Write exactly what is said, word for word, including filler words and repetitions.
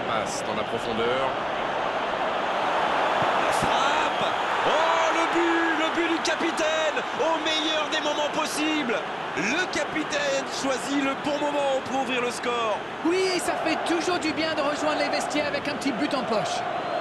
passe dans la profondeur. La frappe. Oh, le but, le but du capitaine, au meilleur des moments possibles. Le capitaine choisit le bon moment pour ouvrir le score. Oui, et ça fait toujours du bien de rejoindre les vestiaires avec un petit but en poche.